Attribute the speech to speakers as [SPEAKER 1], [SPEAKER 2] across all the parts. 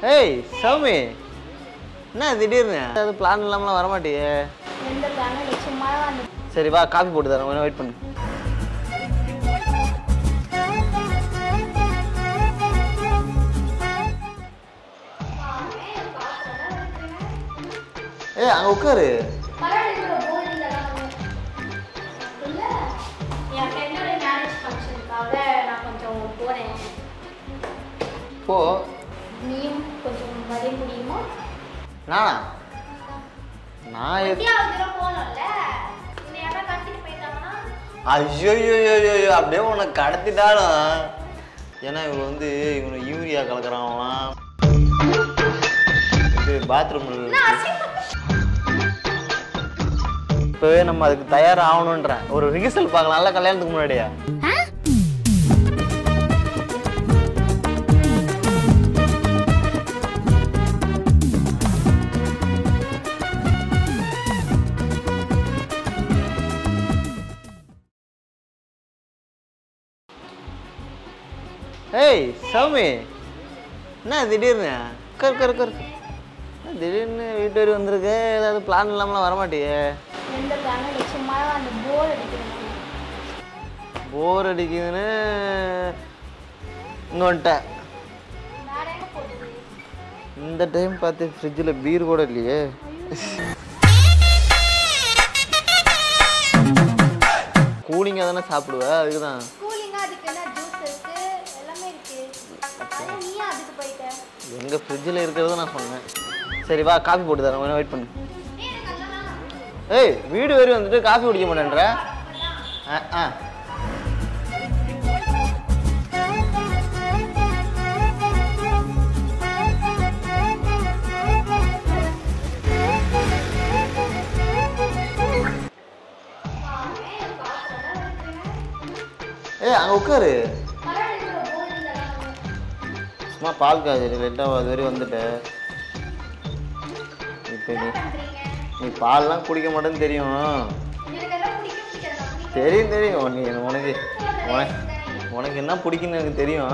[SPEAKER 1] ஏய் சௌமி, என்ன திடீர்னு அது பிளான் இல்லாமலாம் வரமாட்டியே?
[SPEAKER 2] எந்த பிளானும் இல்லை, சும்மா தான்.
[SPEAKER 1] சரி வா, காஃபி போட்டு தரேன், கொஞ்சம் வெயிட் பண்ணு. ஏய் அங்கே உட்காரு. போ.
[SPEAKER 2] நீயும் கொஞ்சம் வர முடியுமா?
[SPEAKER 1] நானா? நான் ஐயோ அப்படியே உனக்கு கடத்திட்டாலும், ஏன்னா இவங்க வந்து இவனை யூரியா கலக்குறாங்களாம். இது பாத்ரூம் இப்போவே நம்ம அதுக்கு தயாராகணுன்றேன். ஒரு ரிஹர்சல் பார்க்கலாம்ல கல்யாணத்துக்கு முன்னாடியா? ஏய் சௌமி, என்ன திடீர்னு திடீர்னு வீட்டு வரை வந்திருக்கு? ஏதாவது பிளான் இல்லாமலாம் வரமாட்டியே?
[SPEAKER 2] எந்த பிளானும் இல்லை, சும்மா அந்த போர் அடிக்கிறேன்.
[SPEAKER 1] போர் அடிக்குதுன்னு இங்கே வந்துட்டேன். இந்த டைம் பார்த்து ஃப்ரிட்ஜில் பீர் கூட இல்லையே. கூலிங்காக தானே சாப்பிடுவ, அதுக்கு தான். எங்கள் ஃப்ரிட்ஜில் இருக்கிறத நான் சொன்னேன். சரி வா, காஃபி போட்டு தரேன், கொஞ்சம் வெயிட் பண்ணு. ஏய் வீடு வரை வந்துட்டு காஃபி குடிக்க மாட்டேன்ற? ஏய் அங்கே உட்காரு. சும்மா பால் காய்ச்சி லேட்டாக அது வரையும் வந்துட்டேன். இப்போ நீ பால்லாம் குடிக்க மாட்டேன்னு தெரியும். தெரியும் நீ உனக்கு என்ன பிடிக்குன்னு எனக்கு தெரியும்.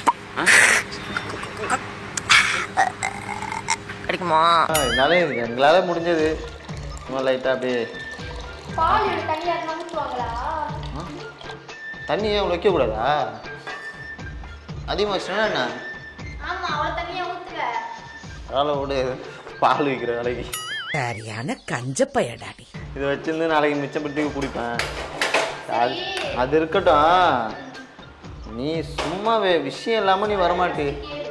[SPEAKER 1] கிடைக்குமா? எங்களால் முடிஞ்சது சும்மா லைட்டாக அப்படியே. தண்ணி ஏன் வைக்கக்கூடாதா? அதிகமாக வச்சுனா என்ன? அதனால விடு, பால் வைக்கிற வேலைக்கு
[SPEAKER 3] சரியான கஞ்சப்பையடாடி.
[SPEAKER 1] இதை வச்சிருந்து நாளைக்கு மிச்சப்பட்டு குடிப்பேன். அது இருக்கட்டும், நீ சும்மா விஷயம் இல்லாமல் நீ வரமாட்டே.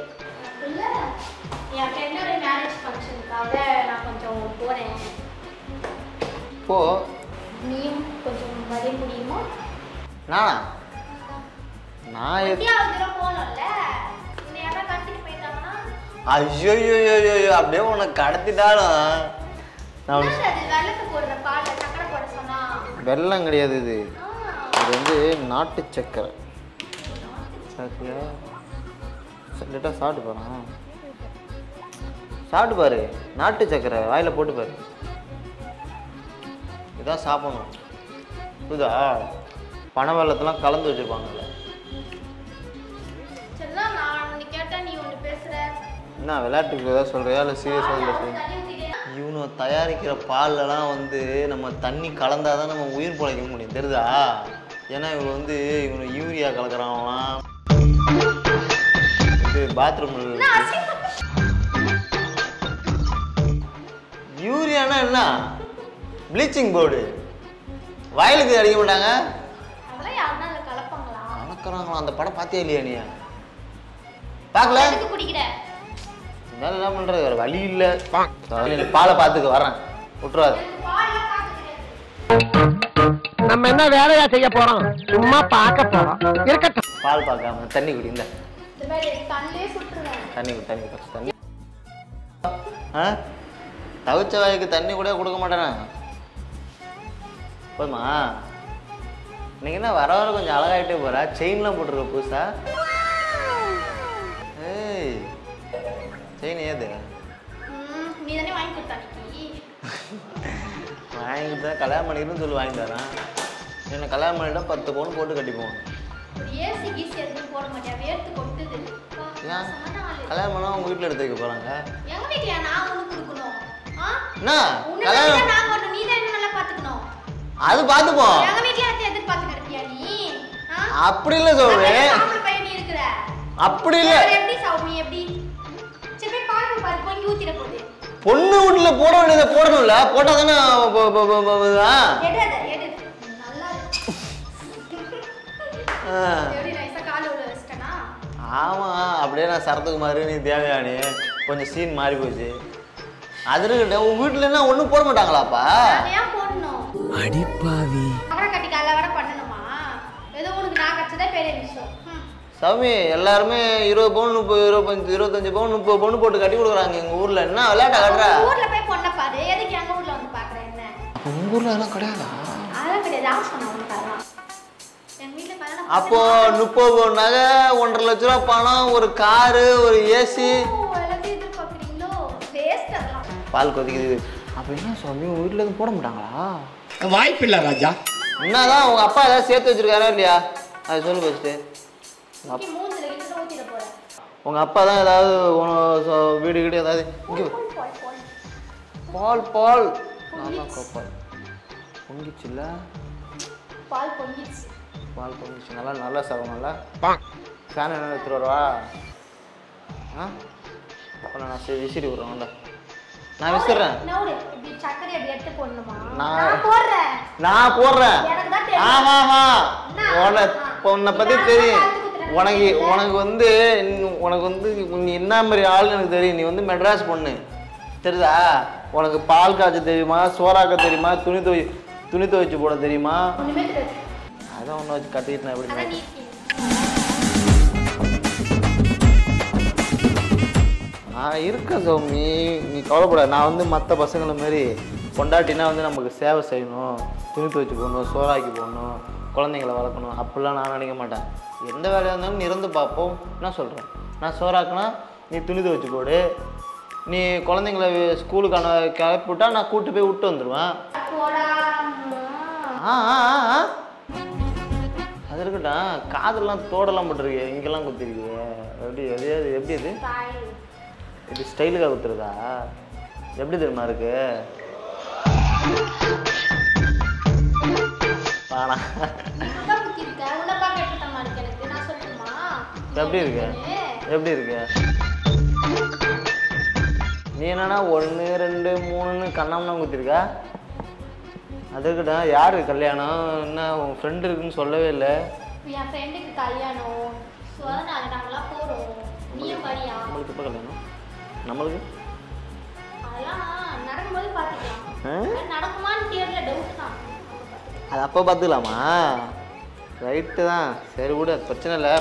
[SPEAKER 1] போ.
[SPEAKER 2] நீயும் கொஞ்சம் வர முடியுமா?
[SPEAKER 1] நானா? நான் ஐயோ அப்படியே உனக்கு கடத்திட்டாலும். வெல்லம் கிடையாது, இது வந்து நாட்டு சக்கரை. லேட்டாக சாப்பிட்டு போகிறான், சாப்பிட்டு பாரு. நாட்டு சக்கரை வாயில் போட்டு பாரு. இதான் சாப்பிடணும். புரியுதா? பனை வெள்ளத்தெல்லாம் கலந்து வச்சுருப்பாங்கல்ல. என்ன விளையாட்டுக்கு ஏதாவது சொல்கிறியா இல்லை சீரியஸாக இல்லை? இவனை தயாரிக்கிற பால்லலாம் வந்து நம்ம தண்ணி கலந்தால் தான் நம்ம உயிர் பிழைக்க முடியும், தெரியுதா? ஏன்னா இவங்க வந்து இவனை யூரியா கலக்குறாங்களாம். இது பாத்ரூம் யூரியானா என்ன? Bleaching powder. வயலுக்கு அடிக்க மாட்டாங்க, கலக்குறாங்களாம். அந்த படம் பார்த்தியா இல்லையா நீ? பார்க்கல? வேலை என்ன பண்ணுறது, வேறு வழி இல்லை. பாலை பார்த்துக்க வரேன், விட்டுறாது.
[SPEAKER 3] நம்ம என்ன வேலையா செய்ய போறோம்? சும்மா பார்க்க போறோம். இருக்கட்டும்,
[SPEAKER 1] பால் பார்க்காம தண்ணி குடி. இந்த தண்ணி குடி, தண்ணி குடி, தண்ணி. தவிச்ச வாய்க்கு தண்ணி கூட கொடுக்க மாட்டேனா? போதுமா? இன்னைக்கு என்ன வர வர கொஞ்சம் அழகாயிட்டே போறா. செயின்லாம் போட்டிருக்க புதுசா. ஏய் செயின் ஏது? வாங்கிட்டு கல்யாணம் பண்ணிக்கணும்னு சொல்லி வாங்கி தரேன். என்ன கல்யாணம் பண்ணிட்டா 10 பவுன் போட்டு கட்டிப்போம். கல்யாணம் பண்ணா உங்க வீட்டுல எடுத்து வைக்க போறாங்க.
[SPEAKER 2] எங்க வீட்ல நான் உனக்கு கொடுக்கணும்.
[SPEAKER 1] என்ன கல்யாணம்
[SPEAKER 2] நான் மட்டும் நீ தான் நல்லா பாத்துக்கணும்.
[SPEAKER 1] அது பாத்துப்போம்.
[SPEAKER 2] எங்க வீட்ல எதிர்பார்த்து இருக்கியா நீ?
[SPEAKER 1] அப்படி இல்ல சௌமி.
[SPEAKER 2] ஆம்பளை பையன் நீ இருக்கற.
[SPEAKER 1] அப்படி இல்ல.
[SPEAKER 2] எப்படி சௌமி எப்படி? சரி போய் பாரு பொங்கி ஊத்திர போகுது.
[SPEAKER 1] பொண்ணு வீட்டுல போட வேண்டியதை போடணும்ல, போட்டா தானே
[SPEAKER 2] எடு நல்லா எப்படி நைஸா கால உள்ள வச்சிட்டனா?
[SPEAKER 1] ஆமா, அப்படியே நான் சரத்குமார் நீ தேவயானி கொஞ்சம் சீன் மாறி போச்சு. அது இருக்கட்டும், உங்க வீட்டுல என்ன ஒண்ணும் போட மாட்டாங்களாப்பா?
[SPEAKER 2] ஏன் போடணும்?
[SPEAKER 3] அடிப்பாவி.
[SPEAKER 2] அவரை கட்டி கால வர பண்ணணுமா? ஏதோ உனக்கு நான் கச்சதே பெரிய விஷயம்.
[SPEAKER 1] சாமி எல்லாருமே 20 பவுன் 30 25 25 பவுன் 30 பவுன் போட்டு கட்டி கொடுக்குறாங்க எங்க ஊர்ல. என்ன விளையாட்டா கட்டுற?
[SPEAKER 2] ஊர்ல போய் பொண்ணை பாரு. எதுக்கு எங்க ஊர்ல வந்து பாக்குற என்ன?
[SPEAKER 1] உங்க ஊர்ல அதெல்லாம் கிடையாதா?
[SPEAKER 2] அதெல்லாம் கிடையாது. ராஸ் பண்ண வந்து பாரு. எங்க வீட்ல கல்யாணம்
[SPEAKER 1] அப்போ 30 பவுன் நகை 1.5 லட்ச ரூபா பணம், ஒரு காரு, ஒரு ஏசி.
[SPEAKER 2] எல்லாத்தையும் எதிர்பார்க்குறீங்களோ? வேஸ்ட் அதெல்லாம்.
[SPEAKER 1] பால் கொதிக்குது. அப்ப என்ன சாமி உங்க வீட்டுல எதுவும் போட மாட்டாங்களா?
[SPEAKER 3] வாய்ப்பில்லை ராஜா.
[SPEAKER 1] என்னதான் உங்க அப்பா ஏதாவது சேர்த்து வச்சிருக்காரா இல்லையா? அது சொல்லு ஃபர்ஸ்ட்.
[SPEAKER 2] மூஞ்சில கிட்ட ஊத்திர போற.
[SPEAKER 1] உங்க அப்பா தான் ஏதாவது வீடு கிட்ட ஏதாவது பால் பால் பால் பொங்கிச்சுல்ல?
[SPEAKER 2] பால் பொங்கிச்சு.
[SPEAKER 1] பால் பொங்கிச்சு. நல்லா நல்லா சாப்பிடணும்ல? ஃபேன் என்ன எடுத்துட்டு வரவா? நான் விசிறி விடுறேன்ல. நான் விசிறேன்.
[SPEAKER 2] இப்படி சக்கரை அப்படி எடுத்து போடணுமா?
[SPEAKER 1] நான்
[SPEAKER 2] போடுறேன்.
[SPEAKER 1] நான் போடுறேன்.
[SPEAKER 2] எனக்கு தான் தெரியும்.
[SPEAKER 1] ஆமாமா. உன்னை பத்தி தெரியும். உனக்கு வந்து நீ என்ன மாதிரி ஆளுன்னு எனக்கு தெரியும். நீ வந்து மெட்ராஸ் பொண்ணு தெரியுதா? உனக்கு பால் காய்ச்ச தெரியுமா, சோறாக்க தெரியுமா, துணி துவைச்சு போட தெரியுமா? அதான் ஒன்று வச்சு கட்டிக்கிட்டு நான் எப்படி இருக்கேன் சௌமி, நீ கவலைப்பட. நான் வந்து மற்ற பசங்களை மாரி பொண்டாட்டினா வந்து நமக்கு சேவை செய்யணும், துணி துவைச்சு போடணும், சோறாக்கி போடணும், குழந்தைங்கள வளர்க்கணும், அப்படிலாம் நான் நினைக்க மாட்டேன். எந்த வேலையாக இருந்தாலும் நீ இருந்து பார்ப்போம். என்ன சொல்கிறேன்? நான் சோறாக்குனா நீ துணி துவைச்சு போடு, நீ குழந்தைங்கள ஸ்கூலுக்கான கிளப்பிவிட்டா நான் கூட்டு போய் விட்டு வந்துடுவேன். அது இருக்கட்டும், காதெல்லாம் தோடெல்லாம் போட்டுருக்கு, இங்கெல்லாம் குத்திருக்கு. எப்படி எப்படி அது இது ஸ்டைலுக்காக குத்துறதா? எப்படி தெரியுமா இருக்கு? எப்படி இருக்கு? எப்படி இருக்கு? நீ என்னன்னா 1 2 3ன்னு கண்ணாமலாம் குத்திருக்கா? அது இருக்கட்டும், யாரு கல்யாணம்? என்ன உன் ஃப்ரெண்டு இருக்குன்னு சொல்லவே இல்லை.
[SPEAKER 2] என் ஃப்ரெண்டுக்கு கல்யாணம். நாங்களாம் போகிறோம். நீயும் வரியா?
[SPEAKER 1] நம்மளுக்கு இப்போ கல்யாணம்? நம்மளுக்கு
[SPEAKER 2] அதெல்லாம் நடக்கும்போது பார்த்துக்கலாம். நடக்குமான்னு தெரியல, டவுட் தான்.
[SPEAKER 1] அது அப்போ பார்த்துக்கலாமா? ரைட்டு தான், சரி விடு, பிரச்சனை இல்லை.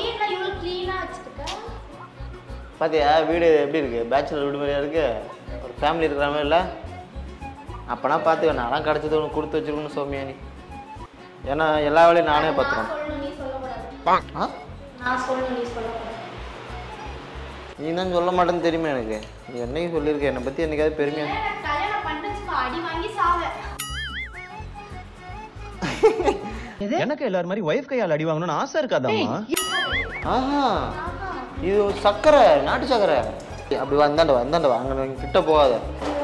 [SPEAKER 1] பார்த்தியா வீடு எப்படி இருக்குது? பேச்சுலர் வீடு மாதிரியா இருக்குது? ஒரு ஃபேமிலி இருக்கிற மாதிரி இல்லை? அப்போனா பார்த்துக்க, நான்லாம் கிடச்சது ஒன்று கொடுத்து வச்சுருக்கணும் சௌமியா நீ. ஏன்னா எல்லா வேலையும் நானே பார்த்துக்கணும். நீ தான் சொல்ல மாட்டேன்னு தெரியுமா எனக்கு? நீ என்னைக்கு சொல்லியிருக்க, என்னை பற்றி என்னைக்காவது பெருமையா?
[SPEAKER 4] எனக்கு எல்லாரும் மாதிரி ஒய்ஃப் கையால் அடி வாங்கணும்னு ஆசை இருக்காதாம்மா?
[SPEAKER 1] ஆஹா, இது சக்கரை, நாட்டு சக்கரை. அப்படி வந்தாண்ட வாங்க, கிட்ட போகாத.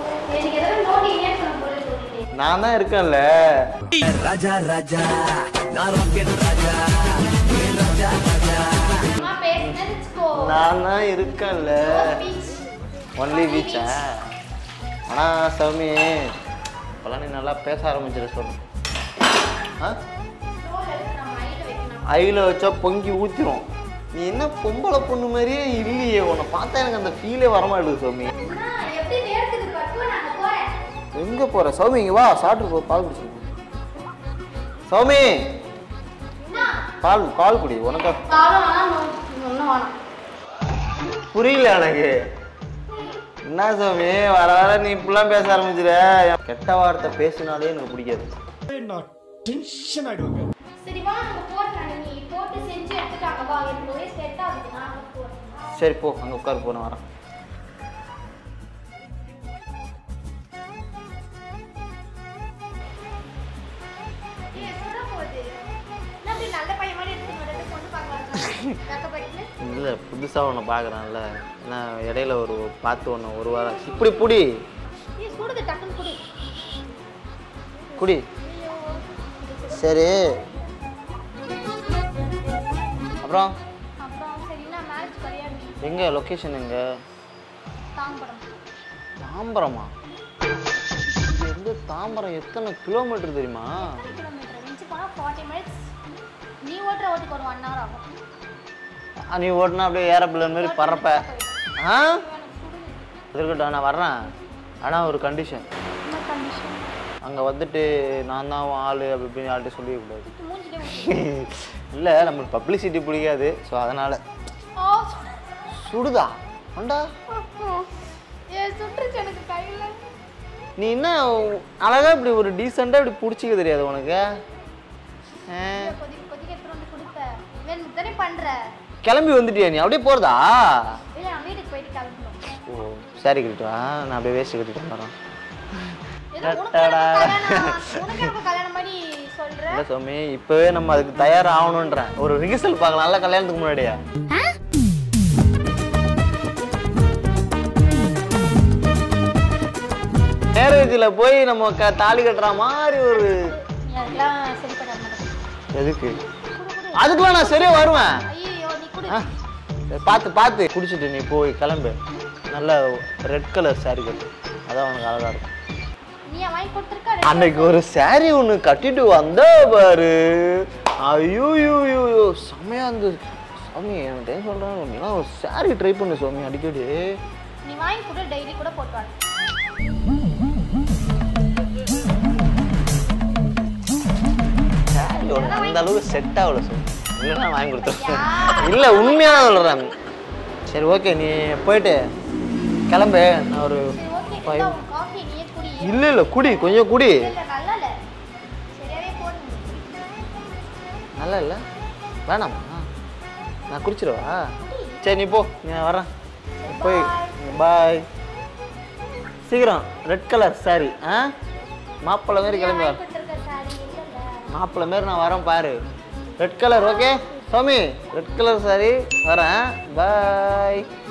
[SPEAKER 1] நான் தான் இருக்கேன்ல
[SPEAKER 3] ராஜா ராஜா, நான் ராக்கெட் ராஜா, ராஜா ராஜா.
[SPEAKER 1] நான் தான் இருக்கேன்ல. ஒன்லி பீச்சா? ஆனால் சௌமி இப்போலாம் நீ நல்லா பேச ஆரம்பிச்சிட சொல்லு. ஐயில் வச்சா பொங்கி ஊற்றிடும். நீ என்ன பொம்பளை பொண்ணு மாதிரியே இல்லையே, உன்னை பார்த்தா எனக்கு அந்த ஃபீலே வரமாட்டேது சௌமி. எங்கே போகிற சௌமி? இங்கே வா, சாப்பிட்டு போ, பால் குடிச்சு. சௌமி பால் குடி. உனக்கா புரியல எனக்கு. என்ன சௌமி வர வர நீ இப்படிலாம் பேச ஆரம்பிச்சிட. கெட்ட வார்த்தை பேசினாலே எனக்கு பிடிக்காது. சரி போ, அங்கே உட்காரு, போன வரேன்.
[SPEAKER 2] நல்ல பையன் மாதிரி எடுத்து பொண்ணு பார்க்கலாம்.
[SPEAKER 1] இல்லை புதுசாக ஒன்று பார்க்குறேன்ல நான் இடையில ஒரு பார்த்து ஒன்று ஒரு வாரம் இப்படி புடி
[SPEAKER 2] ஏய் சுடுது டக்குன்னு குடி.
[SPEAKER 1] குடி சரி அப்புறம்
[SPEAKER 2] அப்புறம் சரி நான் மேரேஜ் கல்யாணம்
[SPEAKER 1] எங்கே லொக்கேஷன் எங்கே
[SPEAKER 2] தாம்பரம்.
[SPEAKER 1] தாம்பரமா இருந்து தாம்பரம் எத்தனை கிலோமீட்டர் தெரியுமா
[SPEAKER 2] கிலோமீட்டர் மிஞ்சி போனால் 40 minutes. நீ ஓட்டுற ஓட்டுக்கு ஒரு 1 hour ஆகும்.
[SPEAKER 1] நீ ஓட்டுனா அப்படியே ஏரோப்ளேன் மாதிரி பறப்ப ஆ இருக்கட்டும் நான் வர்றேன் ஆனால் ஒரு கண்டிஷன்
[SPEAKER 2] என்ன கண்டிஷன்?
[SPEAKER 1] அங்கே வந்துட்டு நான் தான் ஆள் அப்படி இப்படின்னு யார்கிட்ட சொல்லிடக்கூடாது
[SPEAKER 2] மூஞ்சிலே
[SPEAKER 1] இல்லை நம்மளுக்கு பப்ளிசிட்டி பிடிக்காது ஸோ அதனால் சுடுதா அண்டா
[SPEAKER 2] ஏ சுட்டுருச்சு எனக்கு கையில்.
[SPEAKER 1] நீ என்ன அழகாக இப்படி ஒரு டீசெண்டாக இப்படி பிடிச்சிக்க தெரியாது உனக்கு
[SPEAKER 2] கொதிக்க கொதிக்க எடுத்துட்டு வந்து கொடுப்பேன். வேணும் தானே பண்ற.
[SPEAKER 1] கிளம்பி வந்துட்டியா நீ அப்படியே போகிறதா
[SPEAKER 2] இல்லை நான் வீட்டுக்கு போயிட்டு கிளம்பணும்.
[SPEAKER 1] ஓ சரி கட்டிட்டு வா நான் அப்படியே வேஸ்ட் கட்டிட்டு வந்துடுறேன்
[SPEAKER 2] உனக்கு எப்போ கல்யாணம் பண்ணி சொல்ற?
[SPEAKER 1] இல்லை சோமி இப்போவே நம்ம அதுக்கு தயாராகணுன்றேன் ஒரு ரிஹர்சல் பார்க்கலாம்ல கல்யாணத்துக்கு முன்னாடியா மேரேஜில் போய் நம்ம தாலி கட்டுற மாதிரி ஒரு
[SPEAKER 2] நீ அதெல்லாம் சரிப்பட மாட்டேன்.
[SPEAKER 1] எதுக்கு அதுக்கெல்லாம் நான் சரியா வருவேன்
[SPEAKER 2] ஐயோ நீ குடு.
[SPEAKER 1] பார்த்து குடிச்சிட்டு நீ போய் கிளம்பு நல்ல ரெட் கலர் சாரி கட்டு அதான் உனக்கு அழகா இருக்கும்
[SPEAKER 2] நீ வாங்கி கொடுத்துருக்க.
[SPEAKER 1] அன்னைக்கு ஒரு சாரி ஒன்று கட்டிட்டு வந்தா பாரு ஐயோ செம்மையா இருந்தது சாமி எனக்கு சொல்றேன் நீலாம் ஒரு சாரி ட்ரை பண்ணு சாமி அடிக்கடி
[SPEAKER 2] நீ வாங்கி கொடு டெய்லி கூட போட்டு வாங்க.
[SPEAKER 1] சாரி ஒன்று அந்த அளவுக்கு செட் ஆகல சாமி இல்லைன்னா வாங்கி கொடுத்துருவேன் இல்லை உண்மையான சொல்கிறேன் சரி ஓகே நீ போயிட்டு கிளம்பு நான் ஒரு
[SPEAKER 2] சரி ஓகே காஃபி நீயே குடி.
[SPEAKER 1] இல்லை குடி கொஞ்சம் குடி
[SPEAKER 2] இல்ல நல்லா இல்ல. சரியாவே போடுங்க.
[SPEAKER 1] நல்லா இல்லை வேணாமா நான் குடிச்சிடவா சரி நீ போ நான் வரேன் போய் பாய் சீக்கிரம் ரெட் கலர் சாரி ஆ மாப்பிள்ளை மாரி கிளம்பி வர
[SPEAKER 2] கொடுத்துருக்க சாரி இல்ல.
[SPEAKER 1] மாப்பிள்ளை மாரி நான் வரேன் பாரு ரெட் கலர் ஓகே சாமி ரெட் கலர் சாரி வரேன் பாய்